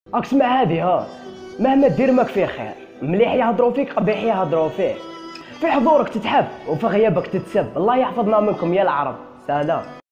راك تسمع هادي؟ ها مهما دير ماك فيه خير، مليح يهضروا فيك قبيح يهضروا فيه. في حضورك تتحب وفي غيابك تتسب. الله يحفظنا منكم يا العرب. سلام.